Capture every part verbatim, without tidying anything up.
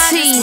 T,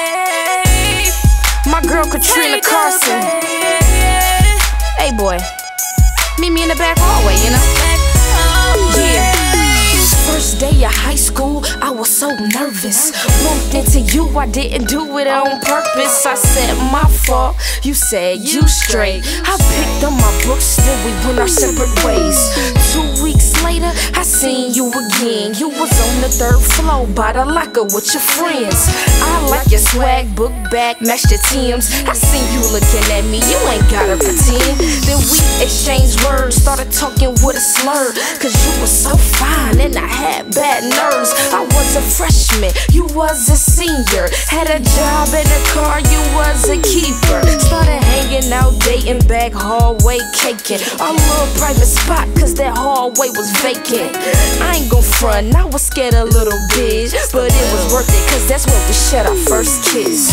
my girl Katrina Carson. Hey boy, meet me in the back hallway, you know? Yeah. First day of high school, I was so nervous. Bumped into you, I didn't do it on purpose. I said, my fault, you said you straight. I picked up my books, then we went our separate ways. Two weeks later, I seen you again. You was on the third floor by the locker with your friends. I like your swag, book bag, matched your Timbs. I seen you looking at me, you ain't gotta pretend. Then we exchanged words, started talking with a slur. Cause you was so fine and I had bad nerves. I was a freshman, you was a senior. Had a job and a car, you was a keeper. Started hanging out, dating, back hallway, caking. Our little private spot, cause that hallway was vacant. I ain't gon' front, I was scared a little bit, but it was worth it, cause that's when we shared our first kiss.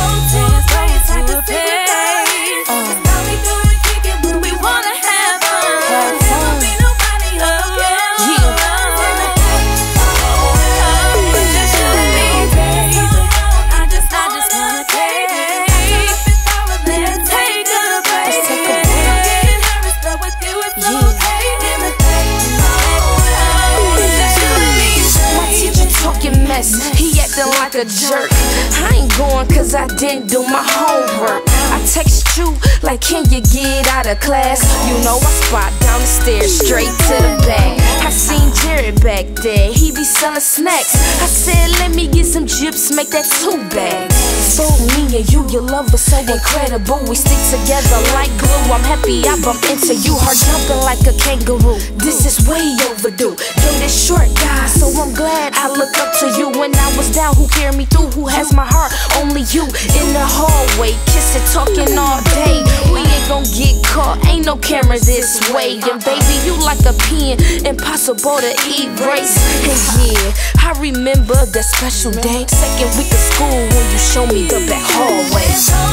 He acting like a jerk. I ain't going cause I didn't do my homework. I text you like, can you get out of class? You know I spot down the stairs straight to the back. I seen Jared back there, he be selling snacks. I said let me get some chips, make that two bags. So me and you, your love is so incredible. We stick together like glue. I'm happy I bumped into you, heart jumping like a kangaroo. This is way overdue. You're this short guy, so I'm glad I look up to you. When I was down, who carried me through? Who has my heart? Only you. In the hallway, kissing, talking all day. We ain't gon' get caught, ain't no camera this way. And baby, you like a pen, impossible to erase. And yeah, I remember that special day, second week of school, when you showed me the back hallway.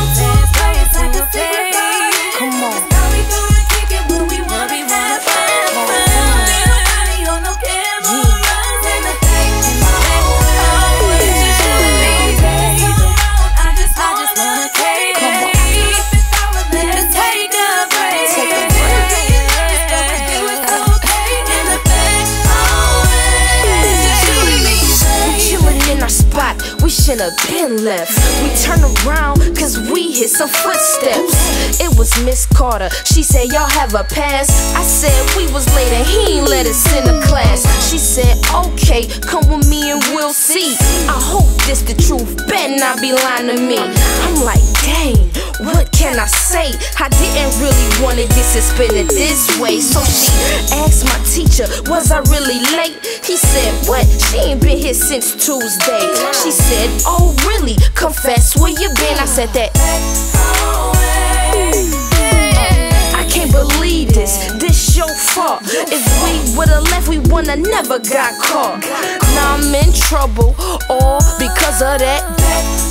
Come on. We should've been left. We turned around cause we hit some footsteps. It was Miss Carter, she said y'all have a pass. I said we was late and he ain't let us in the class. She said okay, come with me and we'll see. I hope this the truth, better not be lying to me. I'm like dang, what can I say? I didn't really wanna get suspended this way. So she asked my teacher, was I really late? He said what? She ain't been here since Tuesday. She said, oh really? Confess where you been. I said that I can't believe this, this your fault. If we would've left, we would've never got caught. Now I'm in trouble, all because of that back.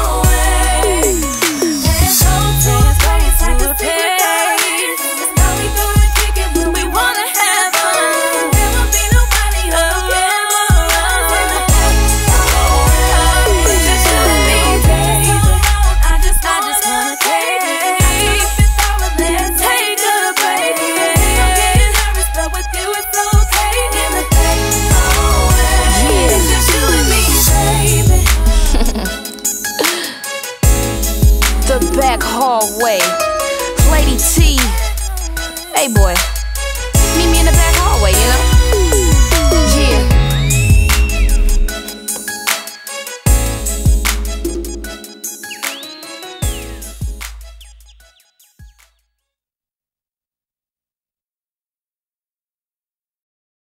The back hallway, Lady T. Hey boy, meet me in the back.